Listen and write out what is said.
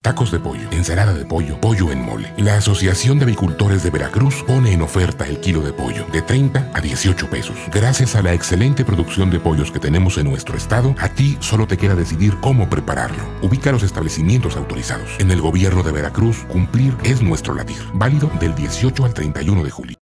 Tacos de pollo, ensalada de pollo, pollo en mole. La Asociación de Avicultores de Veracruz pone en oferta el kilo de pollo de 30 a 18 pesos. Gracias a la excelente producción de pollos que tenemos en nuestro estado, a ti solo te queda decidir cómo prepararlo. Ubica los establecimientos autorizados. En el gobierno de Veracruz, cumplir es nuestro latir. Válido del 18 al 31 de julio.